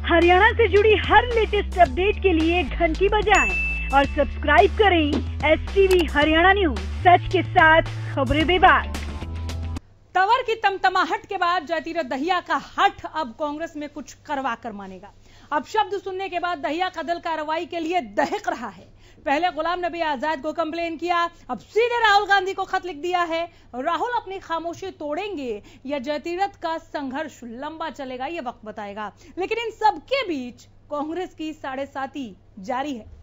हरियाणा से जुड़ी हर latest update के लिए घंटी बजाएं और सब्सक्राइब करें STV हरियाणा न्यूज, सच के साथ खबरें बेबाक। तंवर की तमतमाहट के बाद जयतीरथ दहिया का हठ अब कांग्रेस में कुछ करवा कर मानेगा। अब शब्द सुनने के बाद दहिया का दल कार्रवाई के लिए दहक रहा है। पहले गुलाम नबी आजाद को कंप्लेन किया, अब सीधे राहुल गांधी को खत लिख दिया है। राहुल अपनी खामोशी तोड़ेंगे या जयतीरथ का संघर्ष लंबा चलेगा, ये वक्त बताएगा। लेकिन इन सबके बीच कांग्रेस की साढ़ेसाती जारी है।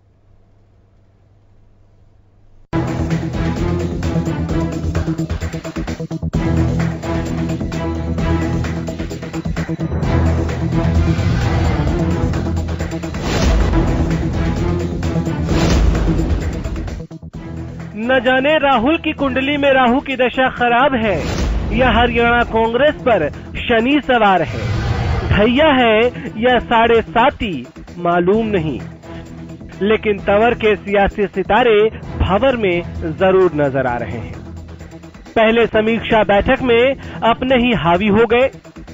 न जाने राहुल की कुंडली में राहु की दशा खराब है या हरियाणा कांग्रेस पर शनि सवार है। दहिया है या साढ़ेसाती मालूम नहीं, लेकिन तंवर के सियासी सितारे भंवर में जरूर नजर आ रहे हैं। पहले समीक्षा बैठक में अपने ही हावी हो गए।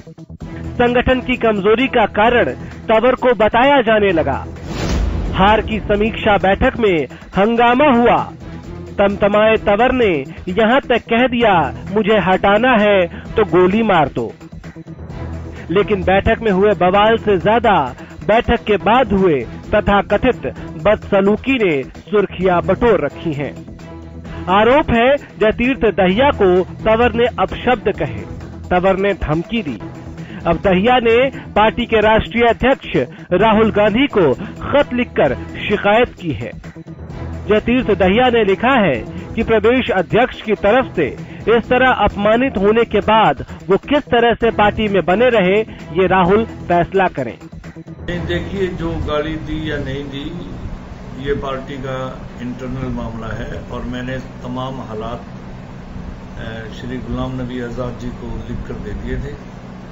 संगठन की कमजोरी का कारण तंवर को बताया जाने लगा। हार की समीक्षा बैठक में हंगामा हुआ। तमतमाए तंवर ने यहां तक कह दिया, मुझे हटाना है तो गोली मार दो। लेकिन बैठक में हुए बवाल से ज्यादा बैठक के बाद हुए तथाकथित बदसलूकी ने सुर्खियां बटोर रखी हैं। आरोप है जयतीरथ दहिया को तंवर ने अपशब्द कहे, तंवर ने धमकी दी। अब दहिया ने पार्टी के राष्ट्रीय अध्यक्ष राहुल गांधी को खत लिखकर शिकायत की है। जयतीरथ दहिया ने लिखा है कि प्रदेश अध्यक्ष की तरफ से इस तरह अपमानित होने के बाद वो किस तरह से पार्टी में बने रहे, ये राहुल फैसला करें। देखिए, जो गाली दी या नहीं दी, ये पार्टी का इंटरनल मामला है और मैंने तमाम हालात श्री गुलाम नबी आजाद जी को लिख कर दे दिए थे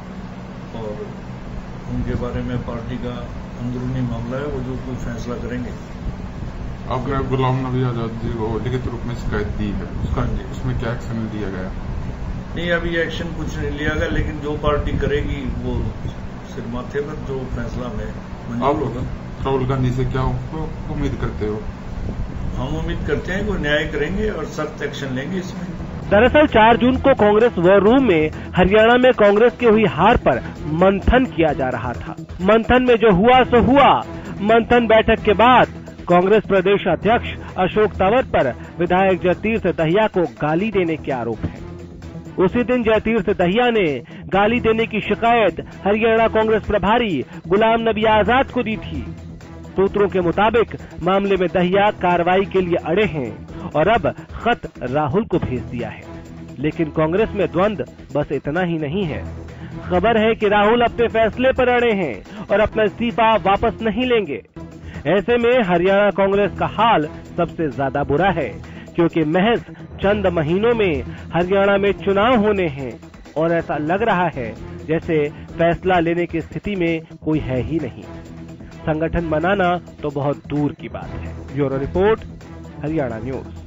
और उनके बारे में पार्टी का अंदरूनी मामला है, वो जो कोई फैसला करेंगे। आपने गुलाम नबी आजाद जी को लिखित रूप में शिकायत दी है, उसमें क्या एक्शन लिया गया? नहीं, अभी एक्शन कुछ नहीं लिया गया, लेकिन जो पार्टी करेगी वो सिर माथे पर जो फैसला में मंजूर होगा। राहुल गांधी से क्या उम्मीद करते हो? हम उम्मीद करते हैं कि न्याय करेंगे और सख्त एक्शन लेंगे इसमें। दरअसल 4 जून को कांग्रेस वॉर रूम में हरियाणा में कांग्रेस की हुई हार पर मंथन किया जा रहा था। मंथन में जो हुआ सो हुआ। मंथन बैठक के बाद कांग्रेस प्रदेश अध्यक्ष अशोक तंवर पर विधायक जयतीरथ दहिया को गाली देने के आरोप है। उसी दिन जयतीरथ दहिया ने गाली देने की शिकायत हरियाणा कांग्रेस प्रभारी गुलाम नबी आजाद को दी थी। सूत्रों के मुताबिक मामले में दहिया कार्रवाई के लिए अड़े हैं और अब खत राहुल को भेज दिया है। लेकिन कांग्रेस में द्वंद बस इतना ही नहीं है। खबर है कि राहुल अपने फैसले पर अड़े हैं और अपना इस्तीफा वापस नहीं लेंगे। ऐसे में हरियाणा कांग्रेस का हाल सबसे ज्यादा बुरा है, क्योंकि महज चंद महीनों में हरियाणा में चुनाव होने हैं और ऐसा लग रहा है जैसे फैसला लेने की स्थिति में कोई है ही नहीं। संगठन बनाना तो बहुत दूर की बात है। Bureau report, Haryana news.